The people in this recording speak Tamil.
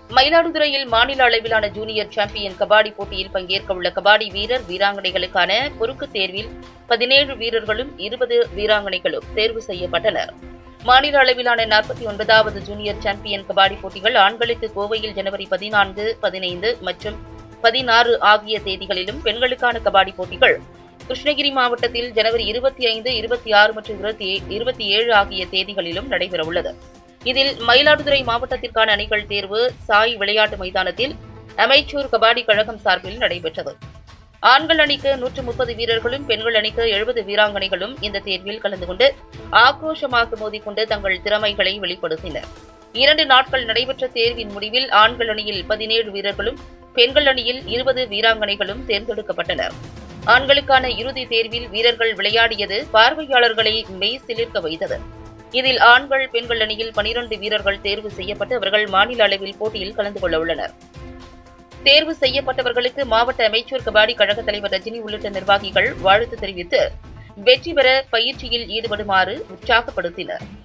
மயிலாடுதுறையில் மாநில அளவிலான ஜூனியர் சாம்பியன் கபாடி போட்டியில் பங்கேற்க உள்ள கபாடி வீரர் வீராங்கனைகளுக்கான குறுக்கு தேர்வில் 17 வீரர்களும் 20 வீராங்கனைகளும் தேர்வு செய்யப்பட்டனர். மாநில அளவிலான 49வது ஜூனியர் சாம்பியன் கபாடி போட்டிகள் ஆண்களுக்கு கோவையில் ஜனவரி 14, 15 மற்றும் 16 ஆகிய தேதிகளிலும், பெண்களுக்கான கபாடி போட்டிகள் கிருஷ்ணகிரி மாவட்டத்தில் ஜனவரி 25, 26 மற்றும் 27 ஆகிய தேதிகளிலும் நடைபெறவுள்ளது. இதில் மயிலாடுதுறை மாவட்டத்திற்கான அணிகள் தேர்வு சாய் விளையாட்டு மைதானத்தில் அமைச்சூர் கபாடி கழகம் சார்பில் நடைபெற்றது. ஆண்கள் அணிக்கு 130 வீரர்களும், பெண்கள் அணிக்கு 70 வீராங்கனைகளும் இந்த தேர்வில் கலந்து கொண்டு ஆக்ரோஷமாக மோதிக்கொண்டு தங்கள் திறமைகளை வெளிப்படுத்தினர். 2 நாட்கள் நடைபெற்ற தேர்வின் முடிவில் ஆண்கள் அணியில் 17 வீரர்களும், பெண்கள் அணியில் 20 வீராங்கனைகளும் தேர்ந்தெடுக்கப்பட்டனர். ஆண்களுக்கான இறுதி தேர்வில் வீரர்கள் விளையாடியது பார்வையாளர்களை மெய் சிலிர்க்க வைத்தது. இதில் ஆண்கள், பெண்கள் அணியில் 12 வீரர்கள் தேர்வு செய்யப்பட்டு அவர்கள் மாநில அளவில் போட்டியில் கலந்து கொள்ள உள்ளனர். தேர்வு செய்யப்பட்டவர்களுக்கு மாவட்ட அமைச்சர் கபாடி கழக தலைவர் ரஜினி உள்ளிட்ட நிர்வாகிகள் வாழ்த்து தெரிவித்து வெற்றி பெற பயிற்சியில் ஈடுபடுமாறு உற்சாகப்படுத்தினர்.